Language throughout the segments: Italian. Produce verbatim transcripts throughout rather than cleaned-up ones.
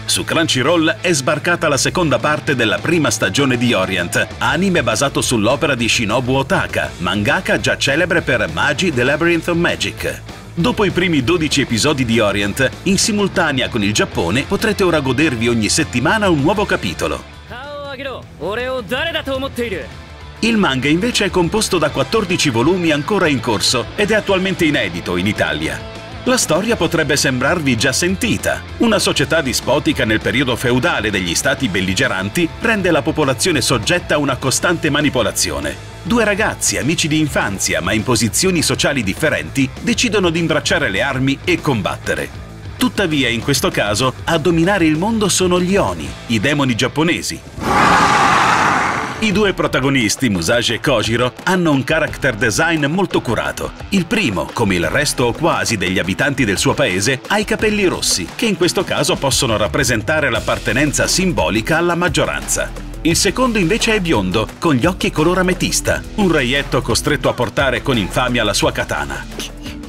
Su Crunchyroll è sbarcata la seconda parte della prima stagione di Orient, anime basato sull'opera di Shinobu Otaka, mangaka già celebre per Magi The Labyrinth of Magic. Dopo i primi dodici episodi di Orient, in simultanea con il Giappone potrete ora godervi ogni settimana un nuovo capitolo. Il manga invece è composto da quattordici volumi ancora in corso ed è attualmente inedito in Italia. La storia potrebbe sembrarvi già sentita. Una società dispotica nel periodo feudale degli stati belligeranti rende la popolazione soggetta a una costante manipolazione. Due ragazzi, amici di infanzia ma in posizioni sociali differenti, decidono di imbracciare le armi e combattere. Tuttavia, in questo caso, a dominare il mondo sono gli Oni, i demoni giapponesi. I due protagonisti, Musashi e Kojiro, hanno un character design molto curato. Il primo, come il resto o quasi degli abitanti del suo paese, ha i capelli rossi, che in questo caso possono rappresentare l'appartenenza simbolica alla maggioranza. Il secondo invece è biondo, con gli occhi color ametista, un reietto costretto a portare con infamia la sua katana.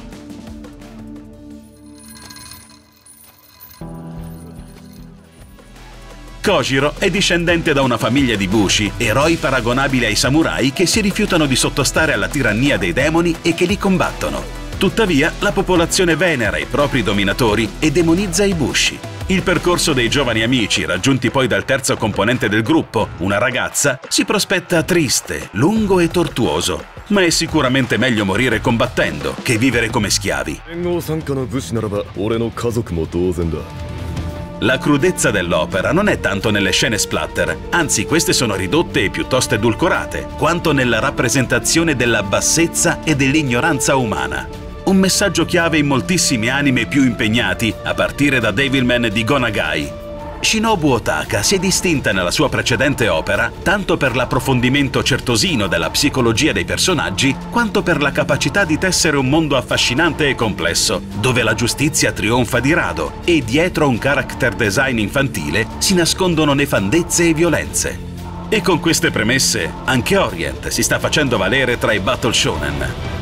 Kojiro è discendente da una famiglia di Bushi, eroi paragonabili ai samurai che si rifiutano di sottostare alla tirannia dei demoni e che li combattono. Tuttavia, la popolazione venera i propri dominatori e demonizza i Bushi. Il percorso dei giovani amici, raggiunti poi dal terzo componente del gruppo, una ragazza, si prospetta triste, lungo e tortuoso. Ma è sicuramente meglio morire combattendo che vivere come schiavi. La crudezza dell'opera non è tanto nelle scene splatter, anzi queste sono ridotte e piuttosto edulcorate, quanto nella rappresentazione della bassezza e dell'ignoranza umana. Un messaggio chiave in moltissimi anime più impegnati, a partire da Devilman di Go Nagai. Shinobu Otaka si è distinta nella sua precedente opera tanto per l'approfondimento certosino della psicologia dei personaggi, quanto per la capacità di tessere un mondo affascinante e complesso, dove la giustizia trionfa di rado e dietro un character design infantile si nascondono nefandezze e violenze. E con queste premesse, anche Orient si sta facendo valere tra i battle shonen.